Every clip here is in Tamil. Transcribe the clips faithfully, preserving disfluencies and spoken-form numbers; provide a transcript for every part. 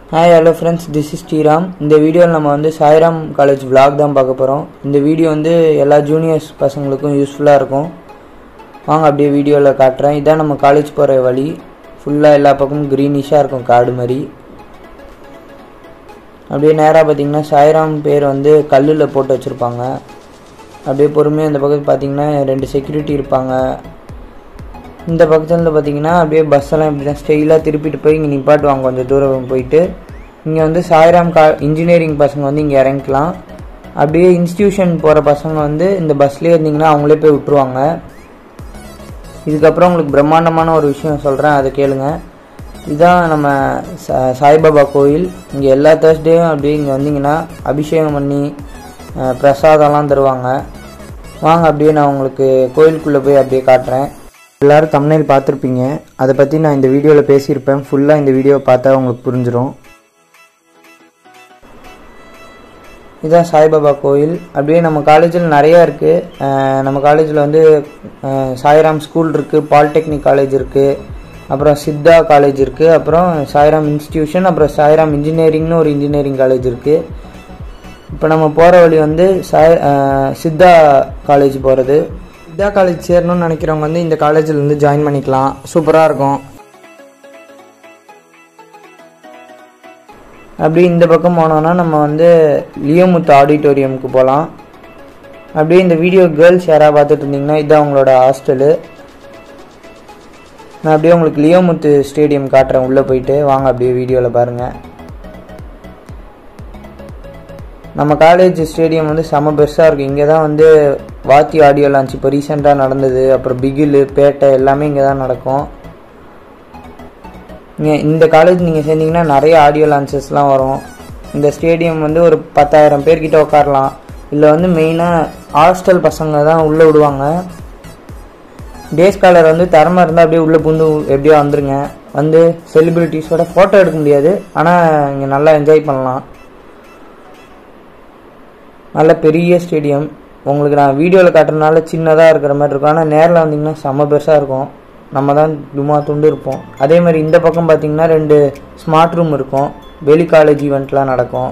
Hi hello friends, this is Sriram. இந்த வீடியோல நம்ம வந்து சாய்ராம் காலேஜ் vlog தான் பார்க்க போறோம். இந்த வீடியோ வந்து எல்லா ஜூனியர்ஸ் பசங்களுக்கும் யூஸ்ஃபுல்லா இருக்கும். வாங்க அப்படியே வீடியோல காட்றேன். இதான் நம்ம காலேஜ் போற வழி. ஃபுல்லா எல்லா பக்கமும் கிரீனிஷா இருக்கும் காடு மாதிரி. அப்படியே நேரா பாத்தீங்கன்னா சாய்ராம் பேர் வந்து கல்லுல போட்டு வச்சிருப்பாங்க. அப்படியே பொறுமையா இந்த பக்கத்துல பாத்தீங்கன்னா ரெண்டு செக்யூரிட்டி இருப்பாங்க. இந்த பக்கத்துல பாத்தீங்கன்னா அப்படியே பஸ் எல்லாம் இப்படி தான் ஸ்டைலா திருப்பிட்டு போய் இங்க நிப்பாட்டுவாங்க. கொஞ்சம் தூரம் போயிட்டு இங்க வந்து சாய்ராம் இன்ஜினியரிங் பசங்க வந்து இங்க இறங்கிக்கலாம். அப்படியே இன்ஸ்டிடியூஷன் போற பசங்க வந்து இந்த பஸ்லயே இருந்தீங்கன்னா அவங்களே போய் விட்டுருவாங்க. இதுக்கப்புறம் உங்களுக்கு பிரம்மாண்டமான ஒரு விஷயம் சொல்றேன், அதை கேளுங்க. இதான் நம்ம சாய்பாபா கோயில். இங்க எல்லா தேர்ஸ்டேயும் அப்படியே இங்க வந்தீங்கன்னா அபிஷேகம் பண்ணி பிரசாதம்லாம் தருவாங்க. வாங்க அப்படியே நான் உங்களுக்கு கோயிலுக்குள்ள போய் அப்படியே காட்டுறேன். எல்லாரும் தம்ப்நெயில் பார்த்துருப்பீங்க, அதை பற்றி நான் இந்த வீடியோவில் பேசியிருப்பேன். ஃபுல்லாக இந்த வீடியோவை பார்த்தா உங்களுக்கு புரிஞ்சிடும். இதுதான் சாய்பாபா கோயில். அப்படியே நம்ம காலேஜில் நிறையா இருக்குது. நம்ம காலேஜில் வந்து சாய்ராம் ஸ்கூல் இருக்குது, பாலிடெக்னிக் காலேஜ் இருக்குது, அப்புறம் சித்தா காலேஜ் இருக்குது, அப்புறம் சாய்ராம் இன்ஸ்டிடியூஷன், அப்புறம் சாய்ராம் இன்ஜினியரிங்னு ஒரு இன்ஜினியரிங் காலேஜ் இருக்குது. இப்போ நம்ம போகிற வழி வந்து சாய் சித்தா காலேஜ் போகிறது. சித்தா காலேஜ் சேரணும்னு நினைக்கிறவங்க வந்து இந்த காலேஜில் இருந்து ஜாயின் பண்ணிக்கலாம். சூப்பராக இருக்கும். அப்படி இந்த பக்கம் போனோம்னா நம்ம வந்து லியோமுத்து ஆடிட்டோரியமுக்கு போகலாம். அப்படியே இந்த வீடியோ கேர்ள்ஸ் யாராவது பார்த்துட்டு இருந்தீங்கன்னா இதுதான் அவங்களோட ஹாஸ்டலு. நான் அப்படியே உங்களுக்கு லியோமுத்து ஸ்டேடியம் காட்டுறேன். உள்ளே போயிட்டு வாங்க அப்படியே வீடியோவில் பாருங்கள். நம்ம காலேஜ் ஸ்டேடியம் வந்து செம பெருசாக இருக்குது. இங்கே தான் வந்து வாத்தி ஆடியோ லான்ச் இப்போ ரீசெண்டாக நடந்தது. அப்புறம் பிகிலு பேட்டை எல்லாமே இங்கே தான் நடக்கும். இங்கே இந்த காலேஜ் நீங்கள் சேர்ந்தீங்கன்னா நிறைய ஆடியோ லான்ச்சஸ்லாம் வரும். இந்த ஸ்டேடியம் வந்து ஒரு பத்தாயிரம் பேர்கிட்ட உட்காரலாம். இதில் வந்து மெயினாக ஹாஸ்டல் பசங்க தான் உள்ளே விடுவாங்க. டே ஸ்காலர் வந்து திறமை இருந்தால் அப்படியே உள்ளே புந்து எப்படியோ வந்துருங்க. வந்து செலிப்ரிட்டிஸோட ஃபோட்டோ எடுக்க முடியாது, ஆனால் இங்கே நல்லா என்ஜாய் பண்ணலாம். நல்ல பெரிய ஸ்டேடியம். உங்களுக்கு நான் வீடியோவில் காட்டுறதுனால சின்னதாக இருக்கிற மாதிரி இருக்கும், ஆனால் நேரில் வந்தீங்கன்னா செம்ம பெருசாக இருக்கும். நம்ம தான் துமா துண்டு இருப்போம். அதே மாதிரி இந்த பக்கம் பார்த்தீங்கன்னா ரெண்டு ஸ்மார்ட் ரூம் இருக்கும். வெளி காலேஜ் ஈவெண்ட்லாம் நடக்கும்.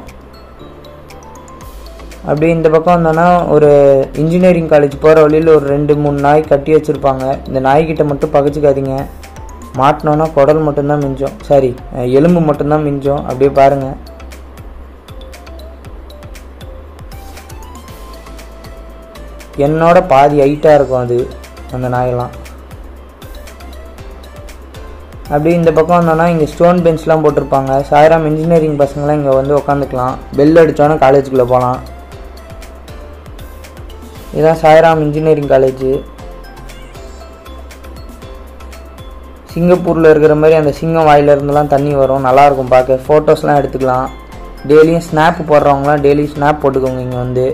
அப்படியே இந்த பக்கம் வந்தோன்னா ஒரு இன்ஜினியரிங் காலேஜ் போகிற வழியில் ஒரு ரெண்டு மூணு நாய் கட்டி வச்சுருப்பாங்க. இந்த நாய்கிட்ட மட்டும் பகைச்சிக்காதீங்க. மாட்டினோன்னா குடல் மட்டும்தான் மிஞ்சம், சாரி எலும்பு மட்டும்தான் மிஞ்சம். அப்படியே பாருங்கள். என்னோட பாதி ஹைட்டாக இருக்கும் அது, அந்த நாயெல்லாம். அப்படியே இந்த பக்கம் வந்தோன்னா இங்கே ஸ்டோன் பெஞ்ச்லாம் போட்டிருப்பாங்க. சாய்ராம் இன்ஜினியரிங் பசங்களாம் இங்கே வந்து உட்காந்துக்கலாம். பெல் அடித்தோன்னே காலேஜுக்குள்ளே போகலாம். இதுதான் சாய்ராம் இன்ஜினியரிங் காலேஜு. சிங்கப்பூரில் இருக்கிற மாதிரி அந்த சிங்கம் வாயிலிருந்துலாம் தண்ணி வரும். நல்லாயிருக்கும் பார்க்க. ஃபோட்டோஸ்லாம் எடுத்துக்கலாம். டெய்லியும் ஸ்னாப் போடுறவங்களாம் டெய்லி ஸ்னாப் போட்டுக்கோங்க. இங்கே வந்து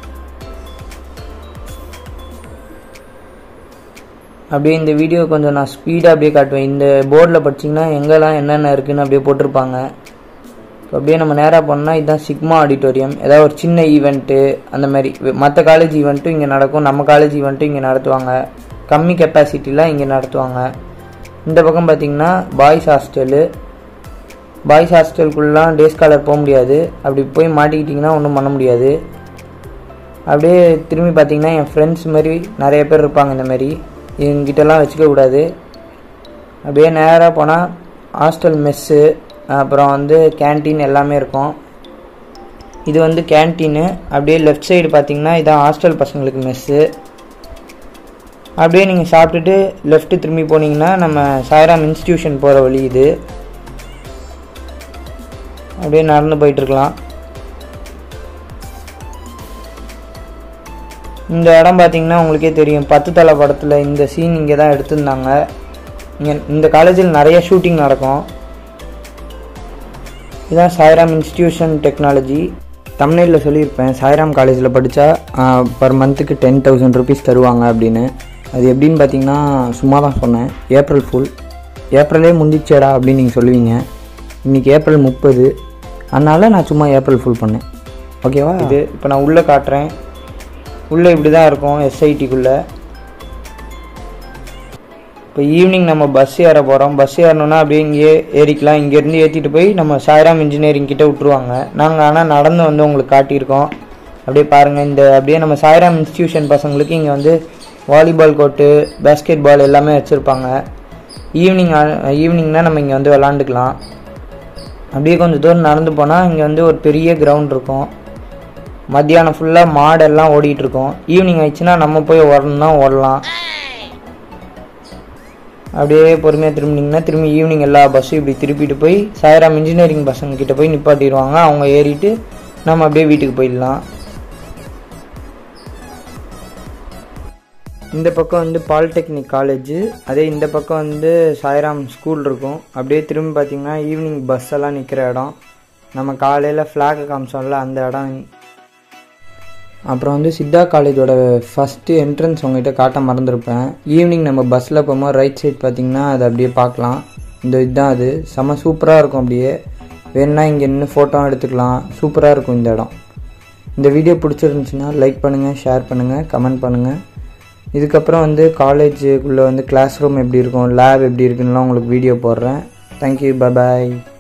அப்படியே இந்த வீடியோ கொஞ்சம் நான் ஸ்பீடாக அப்படியே காட்டுவேன். இந்த போர்டில் படிச்சிங்கன்னா எங்கெல்லாம் என்னென்ன இருக்குதுன்னு அப்படியே போட்டிருப்பாங்க. அப்படியே நம்ம நேராக போனோம்னா இதுதான் சிக்மா ஆடிட்டோரியம். ஏதாவது ஒரு சின்ன ஈவெண்ட்டு அந்த மாதிரி மற்ற காலேஜ் ஈவெண்ட்டும் இங்கே நடக்கும். நம்ம காலேஜ் ஈவெண்ட்டும் இங்கே நடத்துவாங்க. கம்மி கெப்பாசிட்டிலாம் இங்கே நடத்துவாங்க. இந்த பக்கம் பார்த்திங்கன்னா பாய்ஸ் ஹாஸ்டலு. பாய்ஸ் ஹாஸ்டலுக்குள்ளலாம் டே ஸ்காலர் போக முடியாது. அப்படி போய் மாட்டிக்கிட்டிங்கன்னா ஒன்றும் பண்ண முடியாது. அப்படியே திரும்பி பார்த்திங்கன்னா என் ஃப்ரெண்ட்ஸ் மாதிரி நிறைய பேர் இருப்பாங்க. இந்த மாதிரி இவங்கிட்டலாம் வச்சுக்க கூடாது. அப்படியே நேராக போனால் ஹாஸ்டல் மெஸ்ஸு, அப்புறம் வந்து கேன்டீன் எல்லாமே இருக்கும். இது வந்து கேன்டீனு. அப்படியே லெஃப்ட் சைடு பார்த்தீங்கன்னா இதான் ஹாஸ்டல் பசங்களுக்கு மெஸ்ஸு. அப்படியே நீங்கள் சாப்பிட்டுட்டு லெஃப்ட்டு திரும்பி போனீங்கன்னா நம்ம சாய்ராம் இன்ஸ்டிடியூஷன் போகிற வழி இது. அப்படியே நடந்து போயிட்டுருக்கலாம். இந்த இடம் பார்த்தீங்கன்னா உங்களுக்கே தெரியும், பத்து தலை படத்தில் இந்த சீன் இங்கே தான் எடுத்திருந்தாங்க. இங்கே இந்த காலேஜில் நிறைய ஷூட்டிங் நடக்கும். இதுதான் சாய்ராம் இன்ஸ்டிடியூஷன் டெக்னாலஜி. தம்ப்நெயிலில் சொல்லியிருப்பேன், சாய்ராம் காலேஜில் படித்தா பர் மந்த்துக்கு டென் தௌசண்ட் ருபீஸ் தருவாங்க அப்படின்னு. அது எப்படின்னு பார்த்தீங்கன்னா சும்மா தான் சொன்னேன். April full. ஏப்ரலே முந்திச்சேடா அப்படின்னு நீங்கள் சொல்லுவீங்க. இன்றைக்கி ஏப்ரல் முப்பது, அதனால் நான் சும்மா ஏப்ரல் ஃபுல் பண்ணேன். ஓகேவா? இது இப்போ நான் உள்ளே காட்டுறேன். உள்ளே இப்படி தான் இருக்கும் எஸ்ஐடிக்குள்ளே. இப்போ ஈவினிங் நம்ம பஸ் ஏற போகிறோம். பஸ் ஏறணுன்னா அப்படியே இங்கேயே ஏறிக்கலாம். இங்கேருந்து ஏற்றிட்டு போய் நம்ம சாய்ராம் இன்ஜினியரிங் கிட்டே விட்ருவாங்க. நாங்கள் ஆனால் நடந்து வந்து உங்களுக்கு காட்டியிருக்கோம். அப்படியே பாருங்கள். இந்த அப்படியே நம்ம சாய்ராம் இன்ஸ்டியூஷன் பசங்களுக்கு இங்கே வந்து வாலிபால் கோர்ட்டு, பேஸ்கெட் பால் எல்லாமே வச்சுருப்பாங்க. ஈவினிங் ஈவினிங்னால் நம்ம இங்கே வந்து விளாண்டுக்கலாம். அப்படியே கொஞ்சம் தூரம் நடந்து போனால் இங்கே வந்து ஒரு பெரிய கிரவுண்ட் இருக்கும். மத்தியானம் ஃபுல்லாக மாடெல்லாம் ஓடிட்டுருக்கோம். ஈவினிங் ஆயிடுச்சுன்னா நம்ம போய் ஓடணும்னா ஓடலாம். அப்படியே பொறுமையாக திரும்பினீங்கன்னா திரும்பி ஈவினிங் எல்லா பஸ்ஸும் இப்படி திருப்பிட்டு போய் சாய்ராம் இன்ஜினியரிங் பசங்கக்கிட்ட போய் நிப்பாட்டிடுவாங்க. அவங்க ஏறிட்டு நம்ம அப்படியே வீட்டுக்கு போயிடலாம். இந்த பக்கம் வந்து பாலிடெக்னிக் காலேஜு, அதே இந்த பக்கம் வந்து சாய்ராம் ஸ்கூல் இருக்கும். அப்படியே திரும்பி பார்த்திங்கன்னா ஈவினிங் பஸ் எல்லாம் நிற்கிற இடம், நம்ம காலையில் ஃப்ளாக் காமிச்சோம்ல அந்த இடம். அப்புறம் வந்து சித்தா காலேஜோட ஃபஸ்ட்டு என்ட்ரன்ஸ் உங்கள்கிட்ட காட்ட மறந்துருப்பேன். ஈவினிங் நம்ம பஸ்ஸில் போகும்போது ரைட் சைட் பார்த்திங்கன்னா அதை அப்படியே பார்க்கலாம். இந்த இதுதான் அது, செம்ம சூப்பராக இருக்கும். அப்படியே வேணுன்னா இங்கே நின்று ஃபோட்டோ எடுத்துக்கலாம். சூப்பராக இருக்கும் இந்த இடம். இந்த வீடியோ பிடிச்சிருந்துச்சுன்னா லைக் பண்ணுங்கள், ஷேர் பண்ணுங்கள், கமெண்ட் பண்ணுங்கள். இதுக்கப்புறம் வந்து காலேஜுக்குள்ளே வந்து கிளாஸ் ரூம் எப்படி இருக்கும், லேப் எப்படி இருக்குன்னுலாம் உங்களுக்கு வீடியோ போடுறேன். தேங்க்யூ, பை பாய்.